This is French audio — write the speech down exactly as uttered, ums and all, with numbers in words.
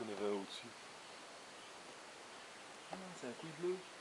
qu'il y en avait un au-dessus. Ah, c'est un couille bleu.